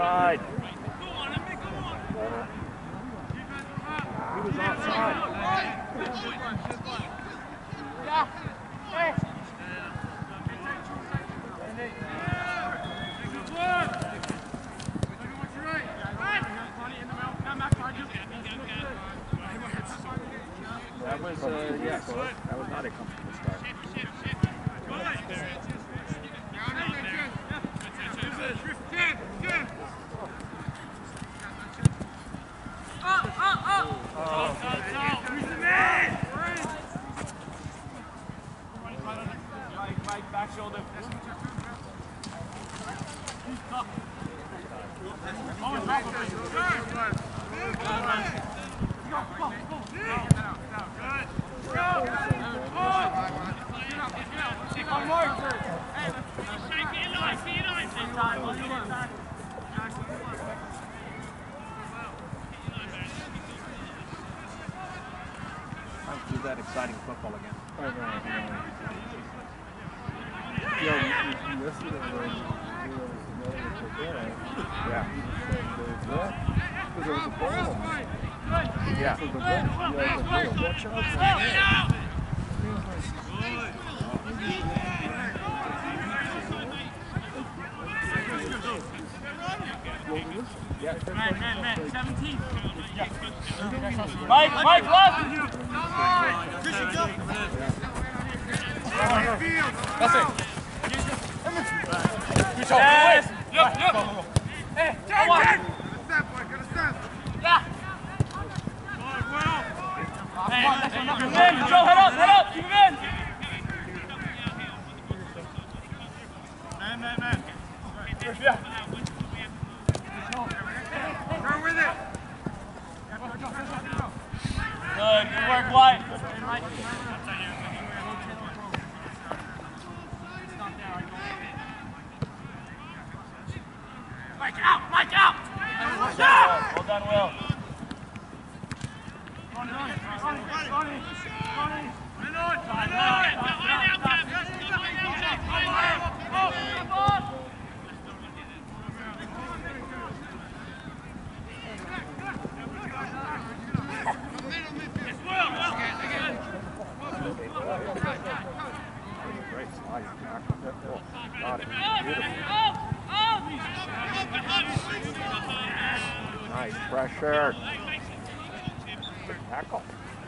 offside. He was offside. Yeah. Hey. That was, yes, that was not a comfortable start. Back shoulder. Let's do that exciting football again. Yeah, you missed it when Yeah. Because there was a ball. Yeah. So the ball, yeah, watch out. Man, 17. Mike, left! That's it. Yes. Yep. Hey, come on. Yeah. Hey, Joe, head up, keep him in. Man. Yeah. Go with it. Good work, White. Mike out! Well done, Will. Great slide tackle. Got it. Beautiful. Nice pressure. Good tackle.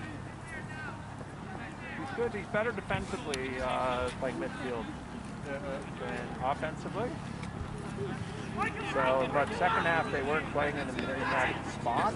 He's good. He's better defensively, like midfield, than offensively. So, but second half they weren't playing in that spot.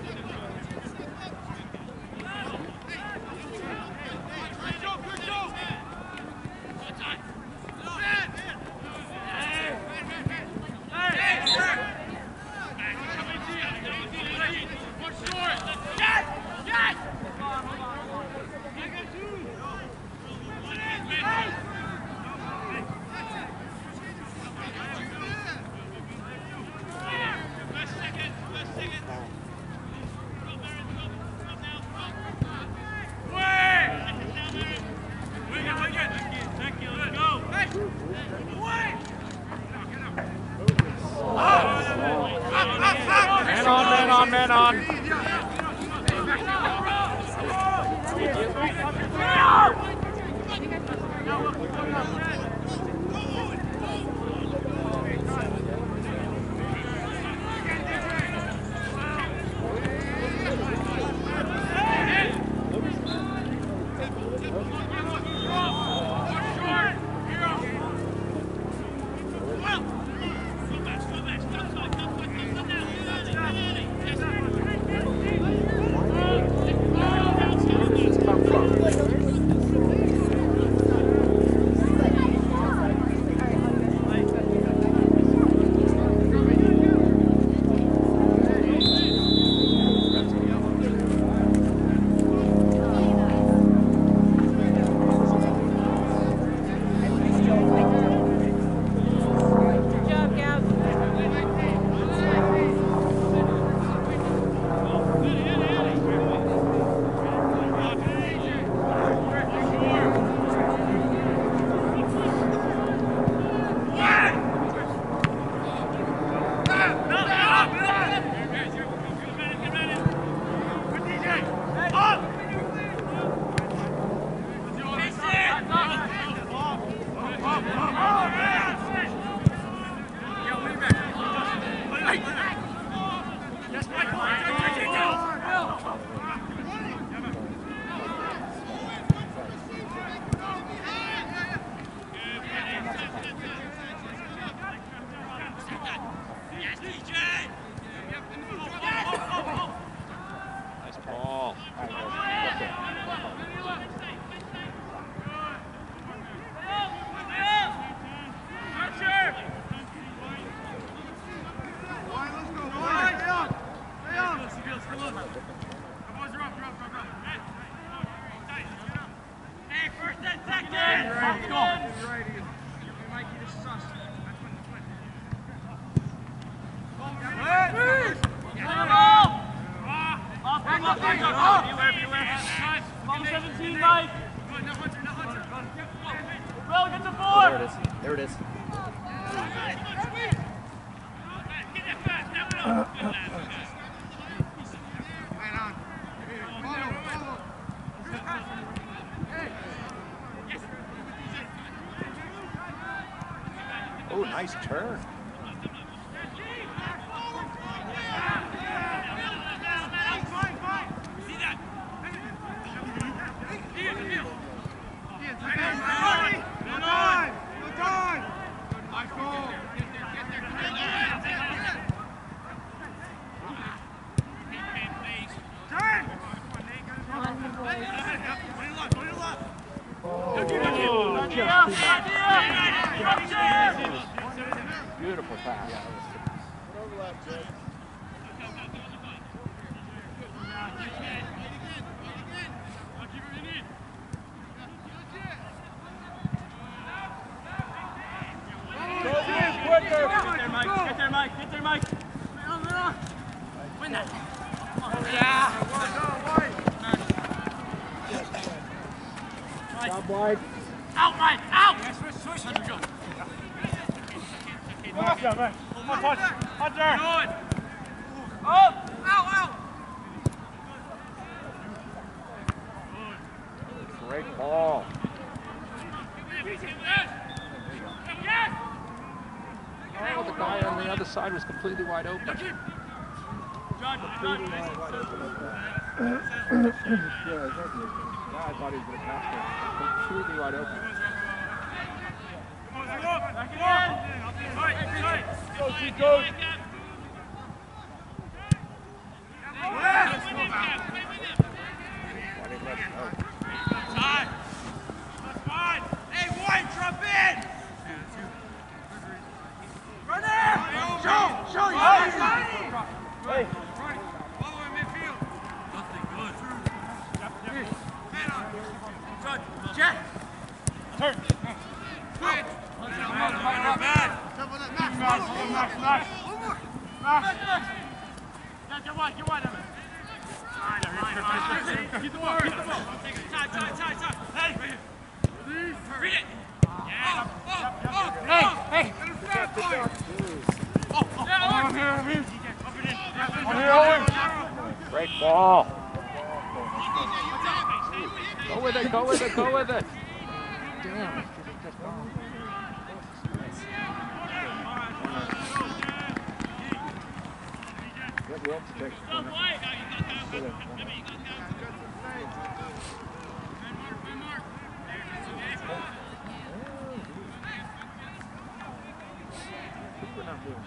Mike. Will, get the board. There it is. There it is. Oh, nice turn. Beautiful pass. Get there, Mike. Get there, Mike. Win that. Yeah. Stop wide. Out, Mike. Out. Come on, punch. Hunter. Up. Out. Great ball. Oh, the guy on the other side was completely wide open. Yeah, exactly. Yeah, I thought he was going to pass it. Completely wide open. Back it in. Go, keep going. Why didn't let him go? Hey, White, drop in! Run there! Show! Hey! Follow in midfield. Nothing good. Jet! Turn! Quick! Get wide, Evan. Keep the ball. Side. Hey! Read it! Yeah! Hey! Great ball. Go with it. Damn. Get Will to take the corner. We're not doing it.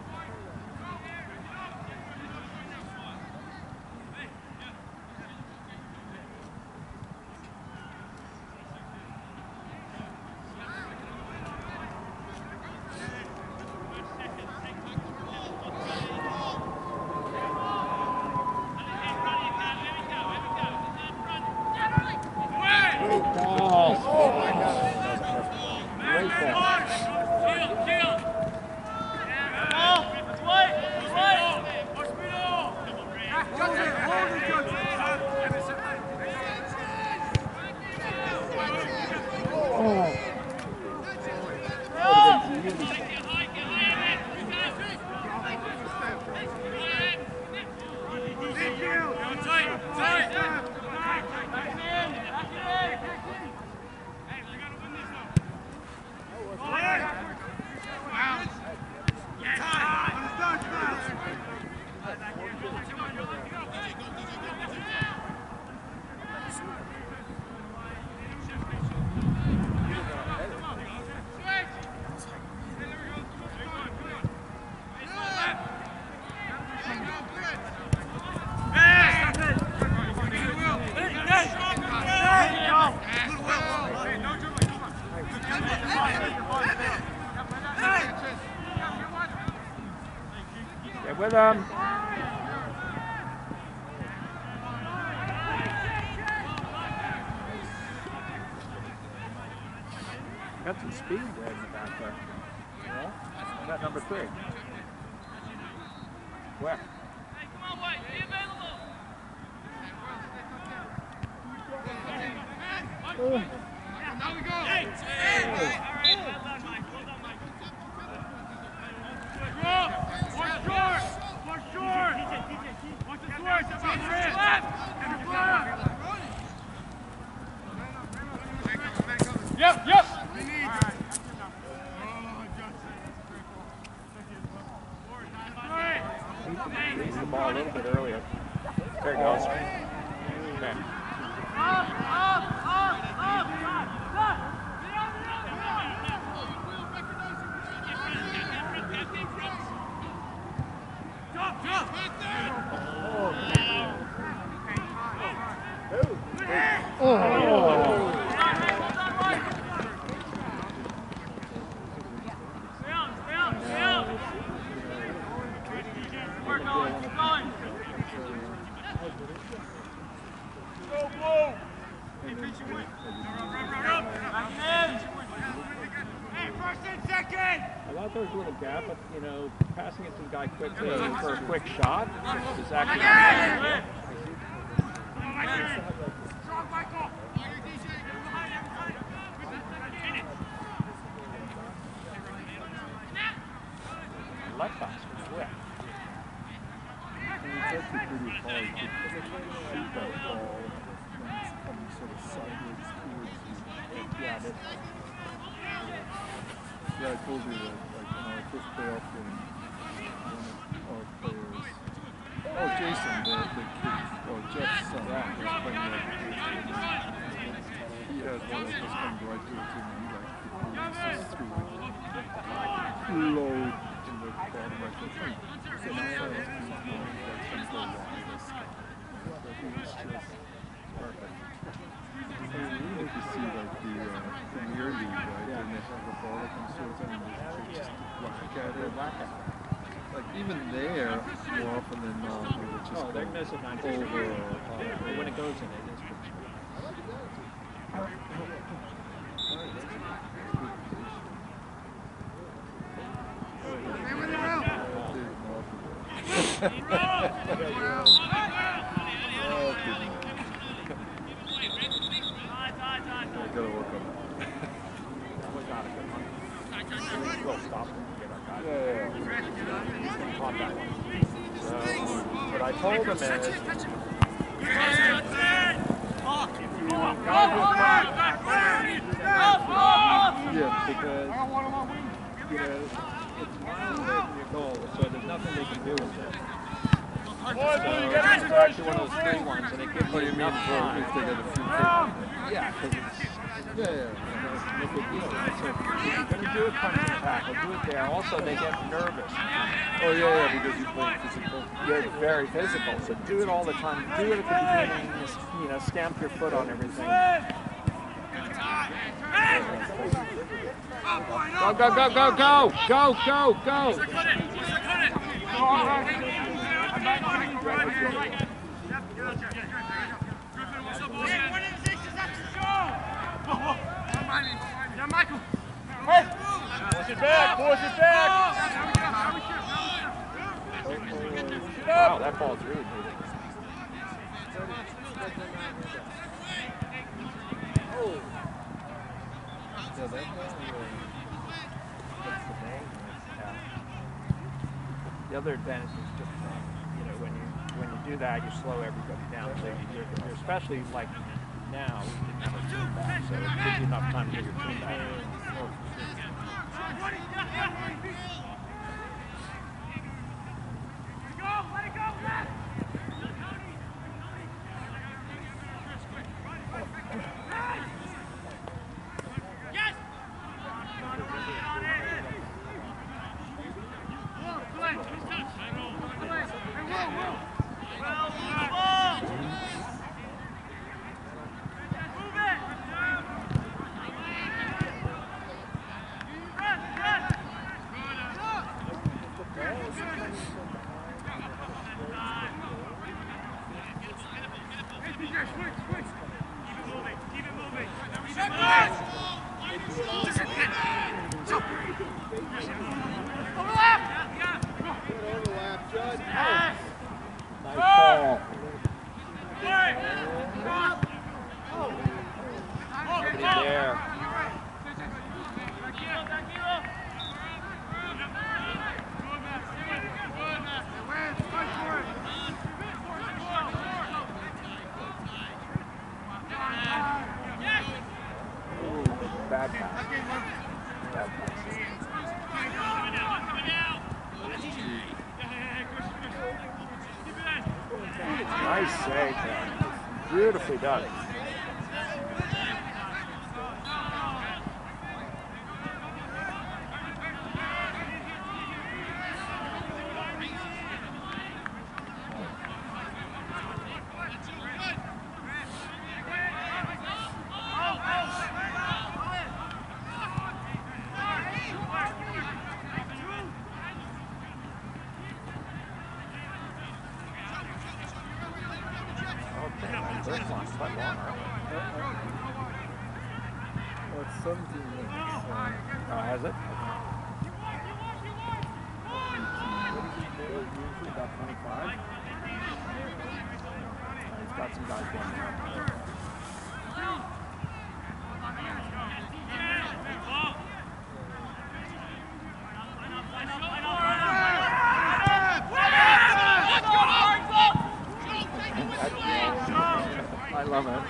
Get with them. Got some speed there in the back there. Yeah? Got number 3. Where? Hey, come on, White. Be available. Now we go. Hey. Yep. Release the ball a little bit earlier. There it goes. Okay. I thought there was a little gap, but you know, passing it to the guy quickly for a quick shot is actually. Left pass was quick. It's actually pretty hard to shoot that ball when it's coming sort of sideways towards you. Yeah, I told you that, like, in our first playoff game, one of our players, Jason, the kid, Jeff's son, was playing that game. He had one that just come right to the team, and he, like, just threw it low to the bottom right. So he was just perfect. I mean, you need to see like the Premier League, right? Yeah. When they have the ball that comes towards them, and they just whack at it. Like even there, more often than not, they would just they miss it 9 over. When it goes in, it is pretty I gotta work on that. That was not a good one. We'll stop him and get our guy. Yeah. He's going to caught that one. So, what I told him is, Yeah, because, you know, it's miles away from your goal, so there's nothing they can do with it. So, it's actually one of those free ones, and it gives you enough time. if they get a few Yeah, because it's Yeah. no big deal. So if you're going to do a punching tackle, do it there. Also, they get nervous. Oh yeah, because you play physical. You're very physical, so do it all the time. Do it at the beginning, you know, stamp your foot on everything. Go, go, go, go, go! Go, go, go! Yeah, Michael. Hey! Push it back, push it back! Wow, that ball's really big. Oh. Yeah, that's The other advantage is just, you know, when you do that, you slow everybody down. So you're especially like now, we didn't have a team back, so it gives you enough time to get your team back. there. Bad pass. Bad pass. Nice save, man. Beautifully done. Well, it's 17 minutes. Has it? About 25. He's got some guys going there. I love it.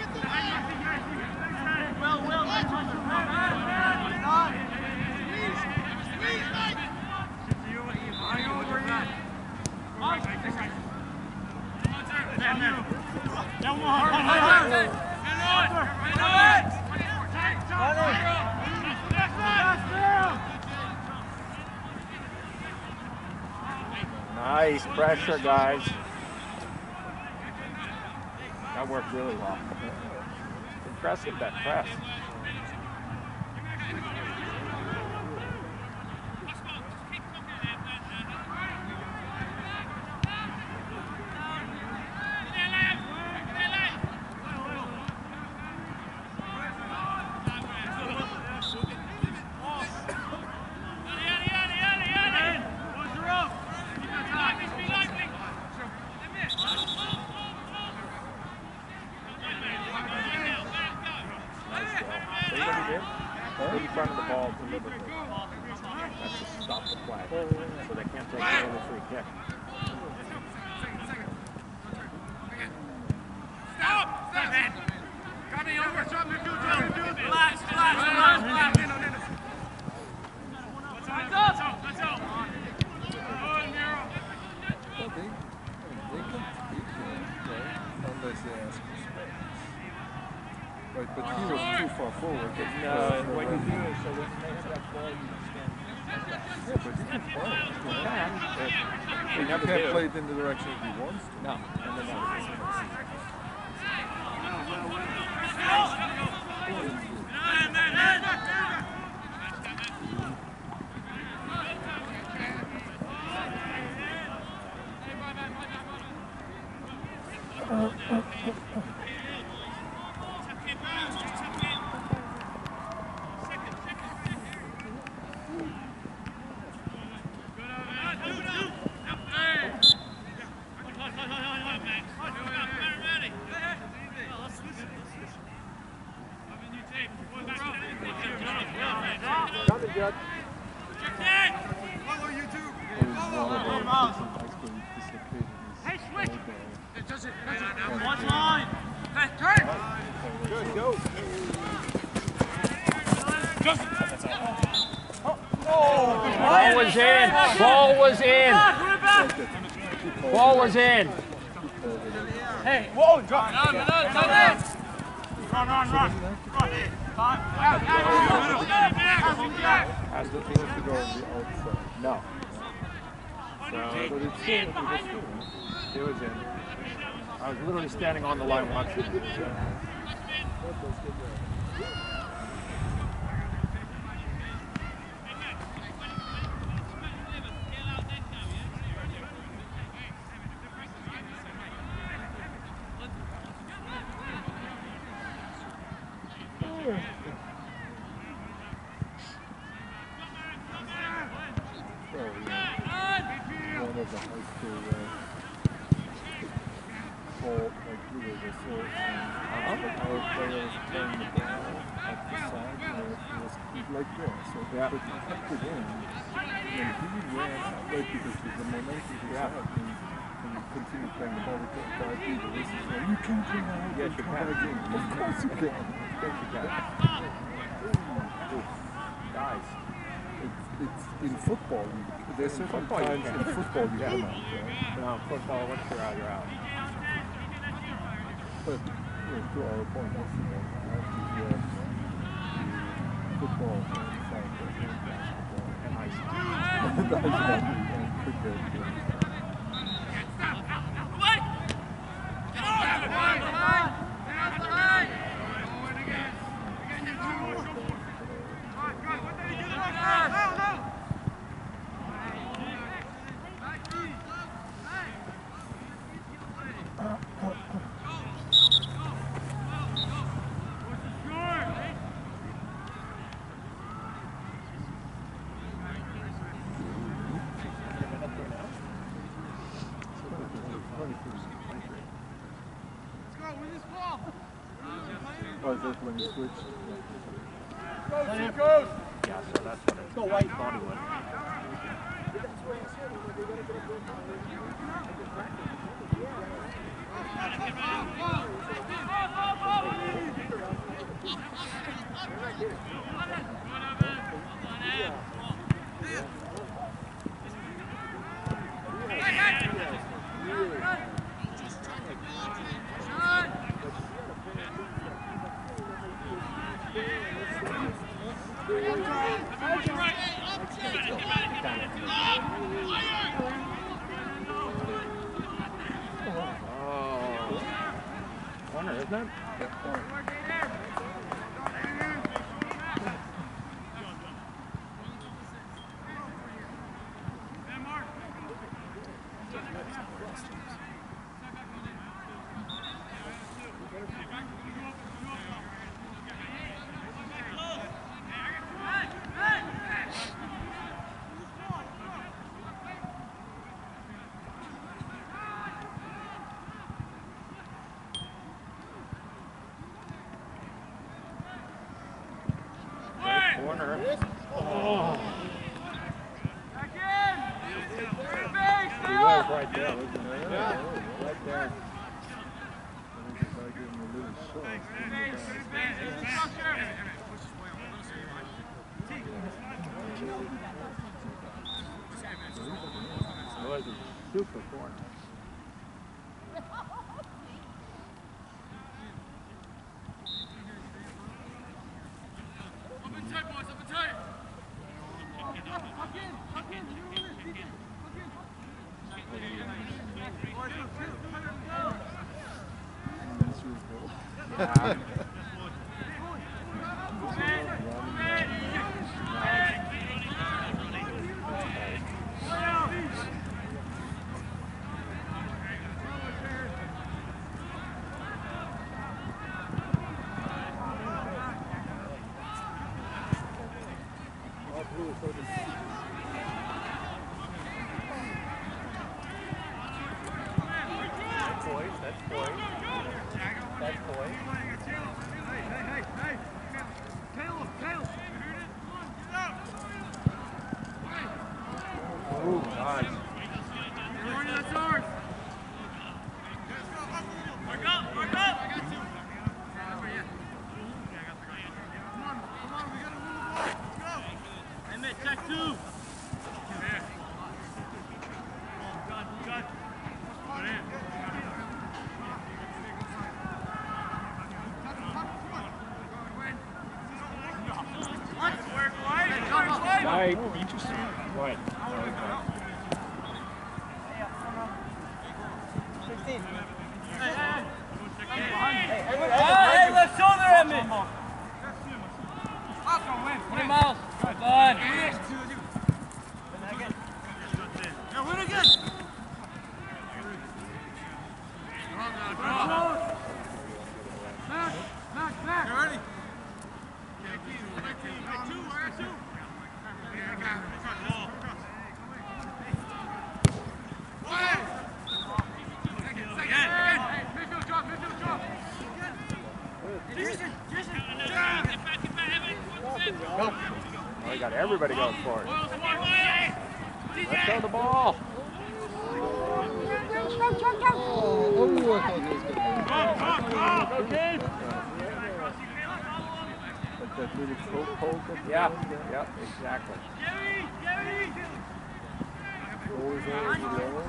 Nice pressure, guys. That worked really well. Impressive, that press. In front of the ball deliberately. That's to stop the play. So they can't take another free kick. Stop! Got me over. Relax. Well, they can unless they ask for space. Right, but he was too far forward. No, what you do is so when they have that ball, you stand. Yeah, but he can play. You never can't do. play it in the direction he wants to. No. And then Ball was in. Ball was in. Hey, whoa, drop. Run. Has the field to go on the outside. No. But it's still, It was in. I was literally standing on the line watching it. one of the high school ball, like we were before, and our players playing the ball at the like that. So Yeah. but he kept it in, and he ran out, right, because the momentum was Yeah. out, and he continued playing the ball. We got 5 people. This is like, you can come out, Yes, you come can. back in. Of course you can. Yes, you can. Guys. It's in football. There's certain football you times can. in football you come out, right? No, football, once you're out, you're out. But to our point, that's the point. You have football and soccer and basketball And ice. and ice hockey and cricket. Oh, is that when you switched? Goes! Yeah, so that's what it's. Go white. Thought he would. Corner, isn't it? Corner. Oh. He was right there, wasn't he? Yeah. Right there. I think if I give him a little shot, It was a super corner. Yeah. Right. Interesting. Right. 16. Hey, left shoulder at me. Put him out. Good. Yeah, win again. Back. You ready? Go. We got everybody going for it. Let's go the ball. That little poke at the Yeah, end there. yep, exactly. Always over the level.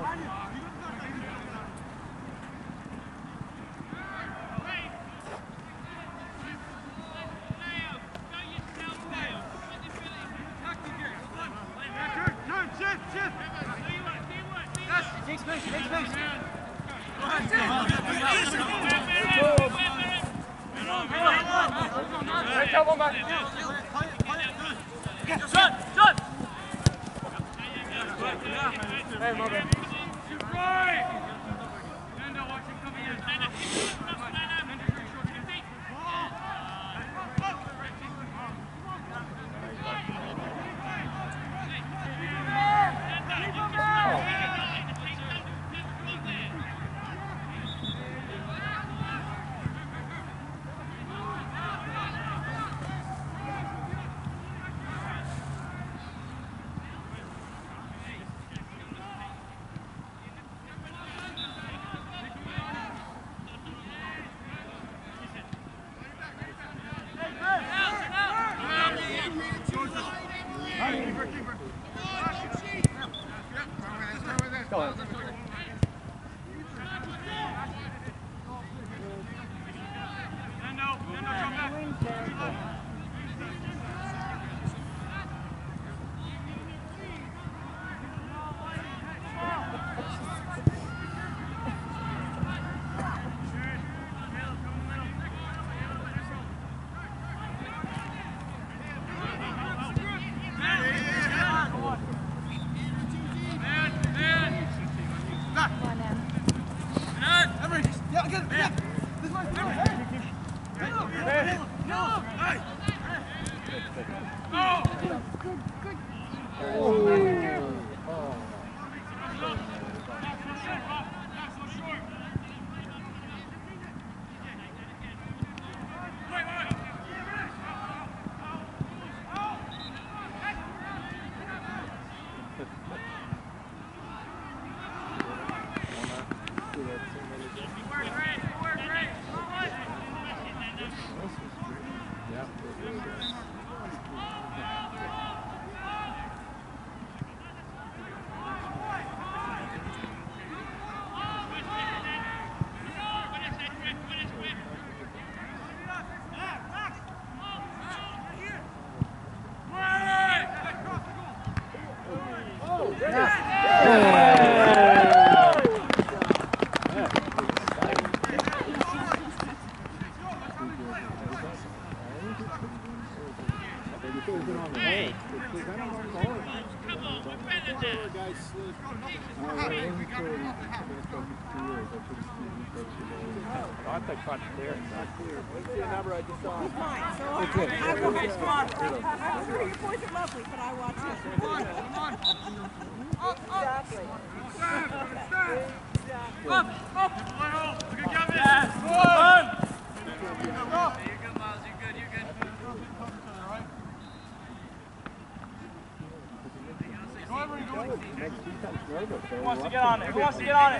Who wants to get on it? Who wants to get on it?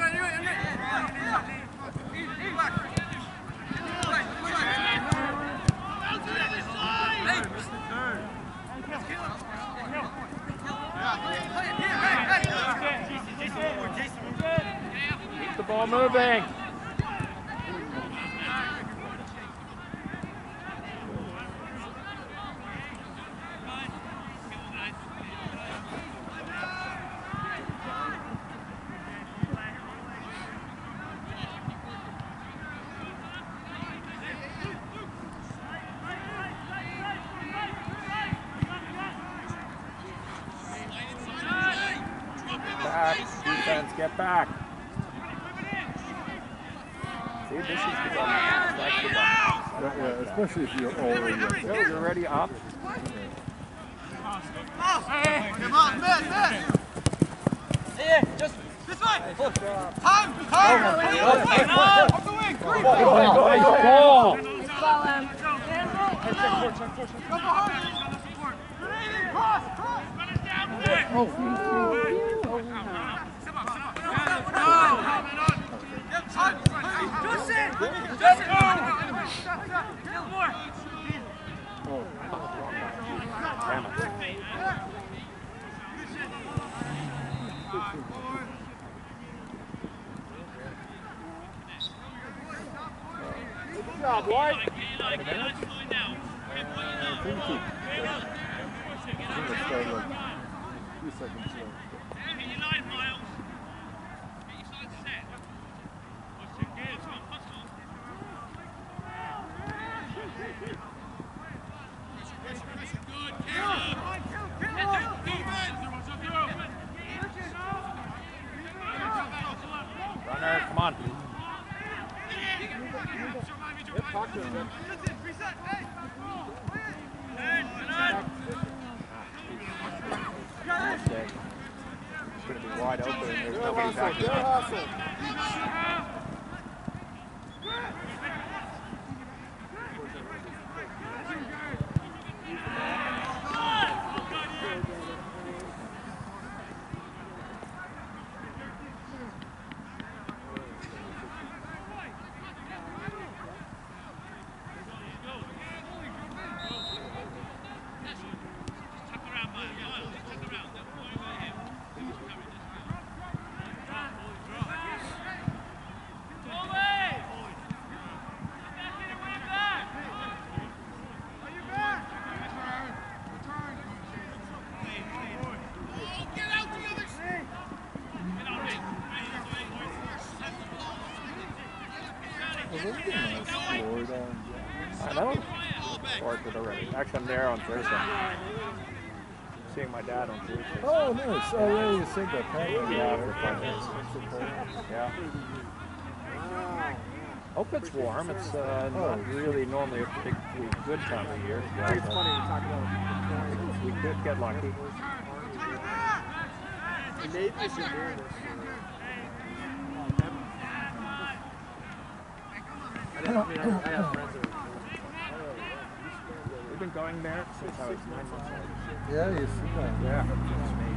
Keep the ball moving. Back, defense, get back. See, this is the ball. That's the ball. Yeah, especially if you're already You're already up. Just this way. Time. Ball. Well, Check forward. Damn it. Good job, White. I think it started like 2 seconds left. Runner, come on. Yep, talk to him, Jim. Mistake. It's going to be wide open. There's Good nobody hustle, back good there. hustle. I know. Orchard already. Actually, I'm there on Thursday. Seeing my dad on Tuesday. Oh, nice. Oh, yeah, you said that. Yeah, for 5 minutes. Yeah. Hope it's warm. It's not really normally a particularly good time of year. It's funny you talk about We could get lucky. Nate has been doing this. I have friends that We've been going there since I was 9 months old. Yeah, you see that. Yeah, it's amazing.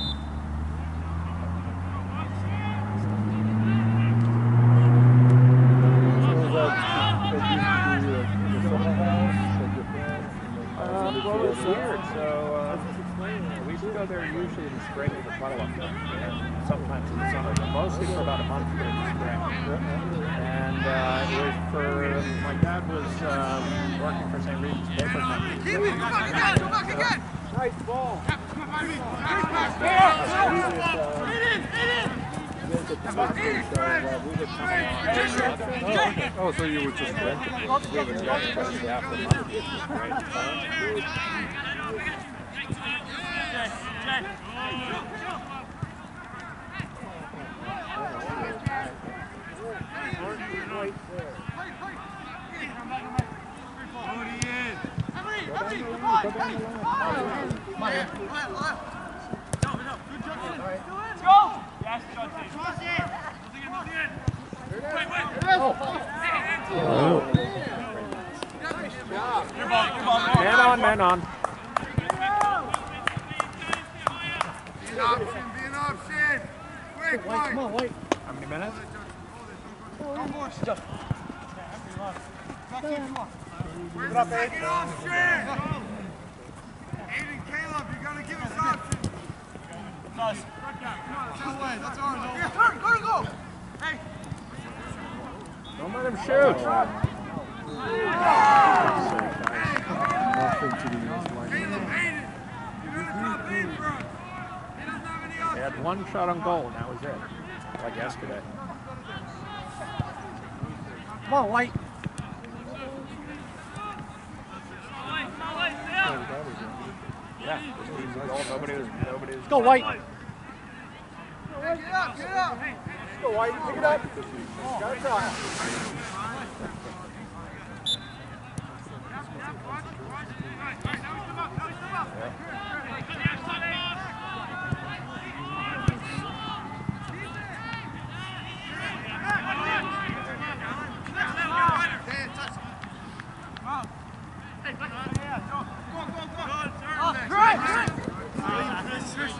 So that used to be the summer house, like your friends. Well, it's weird. So we used to go there usually in the spring with the funnel up there, and sometimes in the summer, but mostly for about a month during the spring. And it was for my dad was working for St. Regis Paper Company. nice ball. Oh, so you were just renting? Man on. Be an option. Wait, come on, wait. How many minutes? Get up, Aiden. Aiden, Caleb, you gotta give us options. That's our way. That's ours. Here, go. Hey. Don't let him shoot. Nothing to do with Caleb, Aiden. You gotta drop in for us. He doesn't have any They options. had one shot on goal, and that was it. Like yesterday. Come on, White. Yeah, just easy goal. Nobody was. Go, White. Get up. Go, White. Pick it up. Gotta try. Go.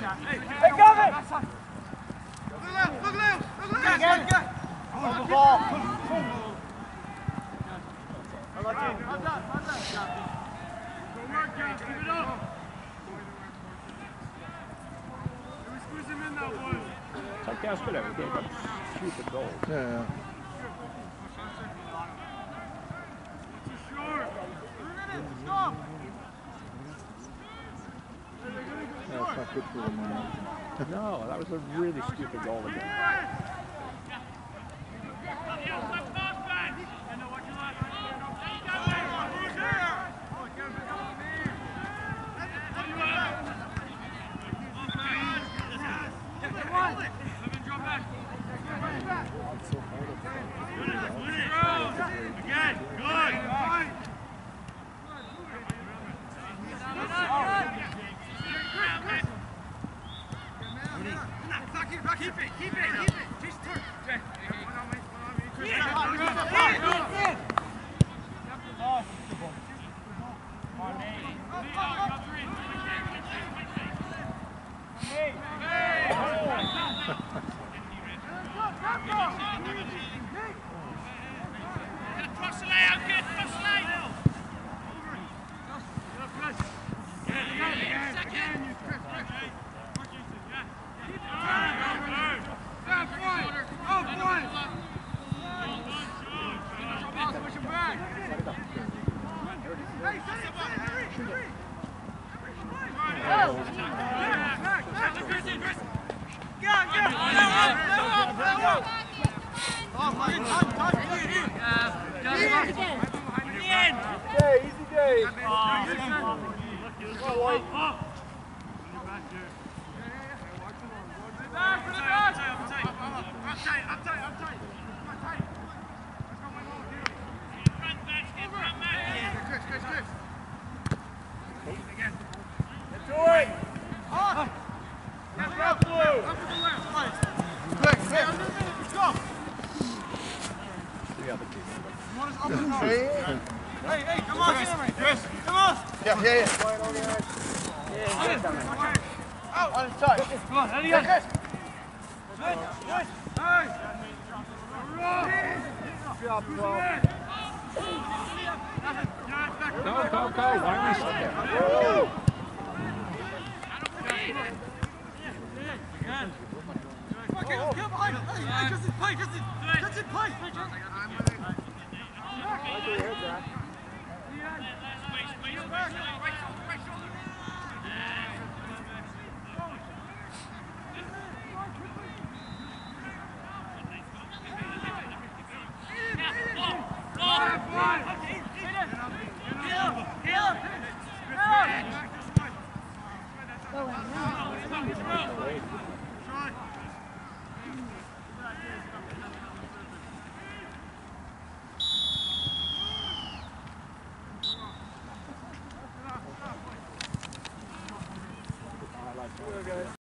It's like yesterday, we gave up stupid goals. Yeah. That's not good for the momentum. No, that was a really stupid goal again. It's so hard to Keep it. Chase the turn. Go. Why are we stuck there?